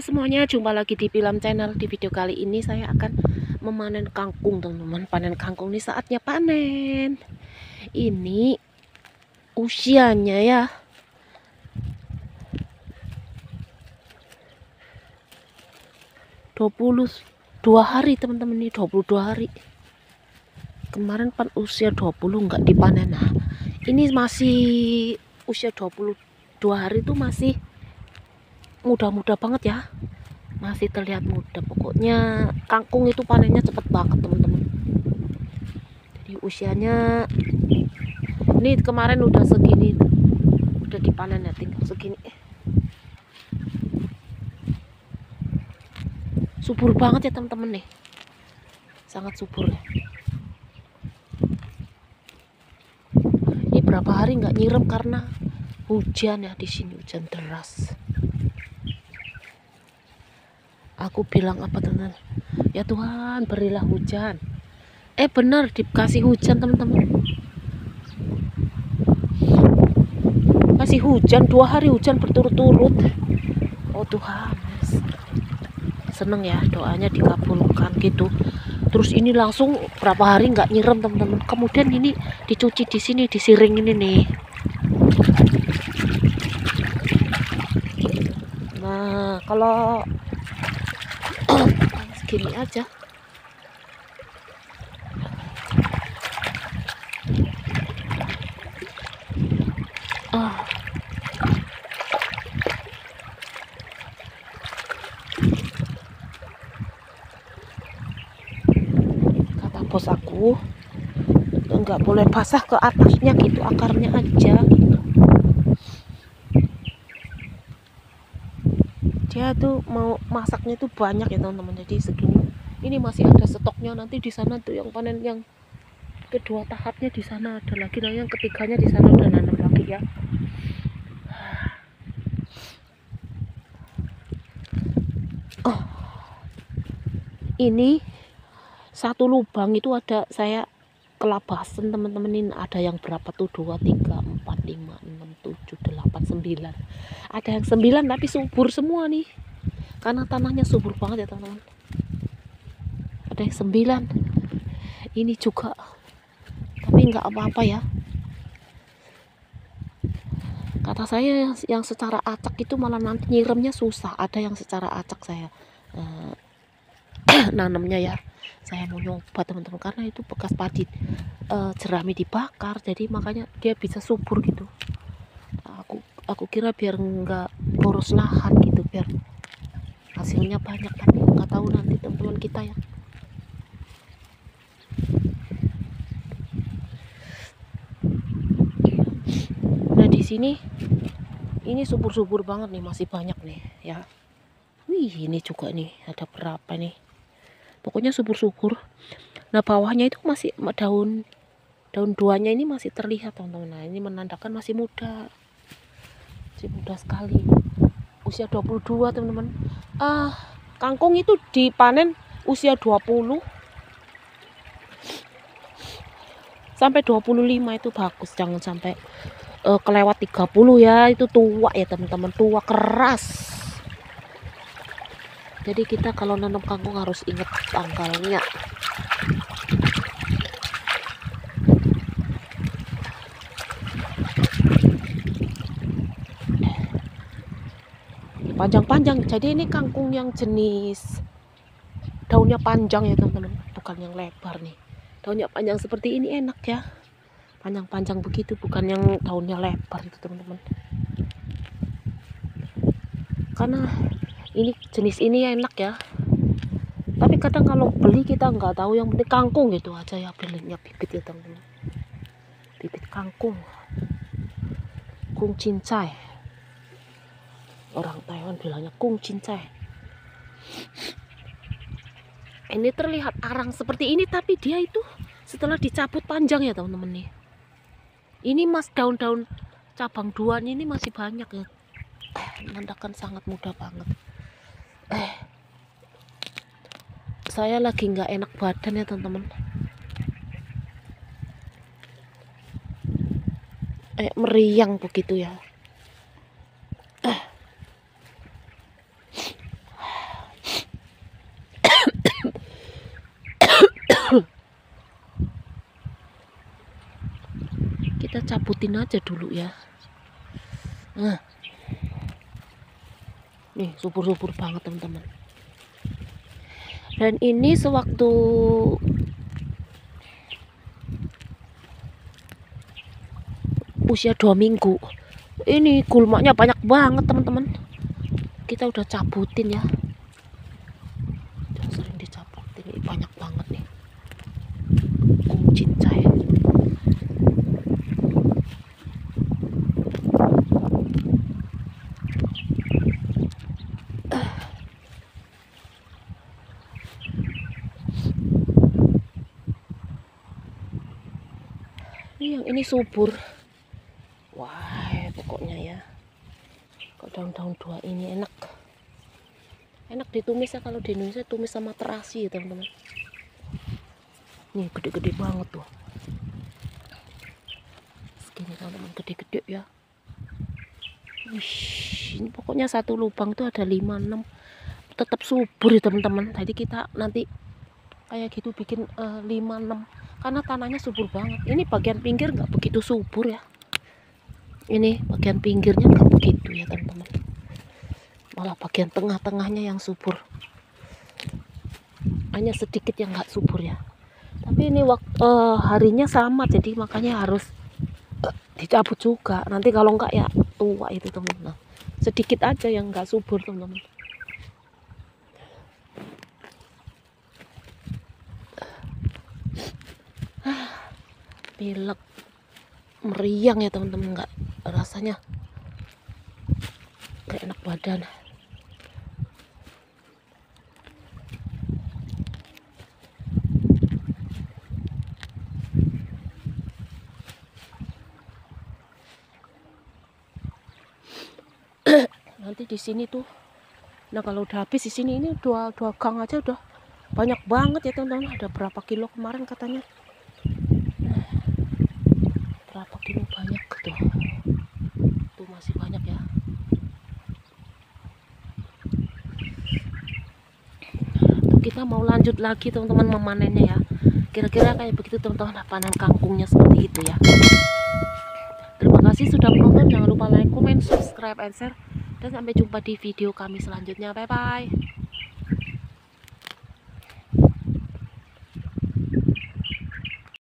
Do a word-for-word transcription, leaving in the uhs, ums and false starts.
semuanya, jumpa lagi di Pilam Channel. Di video kali ini saya akan memanen kangkung, teman-teman. Panen kangkung ini saatnya panen. Ini usianya ya dua puluh dua hari, teman-teman. Ini dua puluh dua hari. Kemarin pan usia dua puluh nggak dipanen. Nah, ini masih usia dua puluh dua hari itu masih muda-muda banget ya, masih terlihat muda. Pokoknya kangkung itu panennya cepet banget, teman-teman. Jadi usianya ini kemarin udah segini, udah dipanen ya, tinggal segini. Subur banget ya, teman-teman nih, sangat subur ya. Ini berapa hari nggak nyirem karena hujan ya, di sini hujan deras. Aku bilang apa, teman? Ya Tuhan, berilah hujan. Eh benar, dikasih hujan, teman-teman. Kasih hujan, dua hari hujan berturut-turut. Oh Tuhan, seneng ya, doanya dikabulkan gitu. Terus ini langsung berapa hari nggak nyirem, teman-teman. Kemudian ini dicuci di sini, disiring ini nih. Nah, kalau segini aja. Ah. Kata bos aku, nggak boleh basah ke atasnya gitu, akarnya aja gitu. Dia tuh mau masaknya tuh banyak ya, teman-teman. Jadi segini. Ini masih ada stoknya, nanti di sana tuh yang panen yang kedua tahapnya di sana ada lagi, nah yang ketiganya di sana udah nanam lagi ya. Oh, ini satu lubang itu ada saya kelabasan, teman-teman. Ini ada yang berapa tuh, dua, tiga, empat, lima, enam, tujuh, delapan, sembilan. Ada yang sembilan tapi subur semua nih, karena tanahnya subur banget ya, teman-teman. Ada yang sembilan. Ini juga, tapi nggak apa-apa ya. Kata saya yang secara acak itu malah nanti nyiremnya susah. Ada yang secara acak saya uh, nanamnya ya. Saya mau nyoba, teman-teman, karena itu bekas padi uh, jerami dibakar, jadi makanya dia bisa subur gitu. Aku aku kira biar nggak boros lahan gitu, biar hasilnya banyak, tapi nggak tahu nanti teman-teman kita ya. Nah di sini ini subur-subur banget nih, masih banyak nih ya. Wih, ini juga nih ada berapa nih. Pokoknya subur-subur. Nah bawahnya itu masih daun daun duanya ini masih terlihat, teman-teman. Nah ini menandakan masih muda, masih muda sekali. Usia dua puluh dua, teman-teman. Ah, kangkung itu dipanen usia dua puluh sampai dua puluh lima itu bagus. Jangan sampai uh, kelewat tiga puluh ya, itu tua ya, teman-teman. Tua keras. Jadi kita kalau nanam kangkung harus ingat tanggalnya. Panjang-panjang. Jadi ini kangkung yang jenis daunnya panjang ya, teman-teman. Bukan yang lebar nih. Daunnya panjang seperti ini enak ya. Panjang-panjang begitu, bukan yang daunnya lebar itu, teman-teman. Karena ini jenis ini enak ya. Tapi kadang kalau beli kita nggak tahu, yang penting kangkung gitu aja ya, belinya bibit ya, teman-teman. Bibit kangkung, kung cincai. Orang Taiwan bilangnya kung cincai. Ini terlihat arang seperti ini, tapi dia itu setelah dicabut panjang ya, teman-teman nih. Ini mas daun-daun cabang duanya ini masih banyak ya. Eh, menandakan sangat muda banget. Eh, saya lagi nggak enak badan ya, teman-teman. Eh, meriang begitu ya. Eh. Kita cabutin aja dulu ya. Nah, nih subur-subur banget teman-teman. Dan ini sewaktu usia dua minggu, ini gulmanya banyak banget teman-teman. Kita udah cabutin ya, udah sering dicabutin, ini banyak banget nih cincai. Ini yang ini subur. Wah, pokoknya ya. Kok daun-daun dua ini enak. Enak ditumis ya, kalau di Indonesia tumis sama terasi ya teman-teman. Nih gede-gede banget tuh. Segini teman-teman, gede-gede ya. Wish, ini pokoknya satu lubang tuh ada lima enam. Tetap subur ya teman-teman. Jadi kita nanti kayak gitu bikin uh, lima enam, karena tanahnya subur banget. Ini bagian pinggir nggak begitu subur ya. Ini bagian pinggirnya nggak begitu ya teman-teman, malah bagian tengah-tengahnya yang subur, hanya sedikit yang nggak subur ya. Tapi ini waktu uh, harinya sama, jadi makanya harus uh, dicabut juga. Nanti kalau nggak ya tua itu teman-teman. Nah, sedikit aja yang nggak subur teman-teman. Pilek meriang ya teman-teman, nggak rasanya nggak enak badan. Nanti di sini tuh, nah kalau udah habis di sini, ini dua dua gang aja udah banyak banget ya teman-teman. Ada berapa kilo kemarin katanya, berapa kilo banyak tuh, tuh masih banyak ya. Tuh kita mau lanjut lagi teman-teman memanennya ya. Kira-kira kayak begitu teman-teman, panen kangkungnya seperti itu ya. Terima kasih sudah menonton, jangan lupa like, comment, subscribe, and share. Dan sampai jumpa di video kami selanjutnya. Bye bye.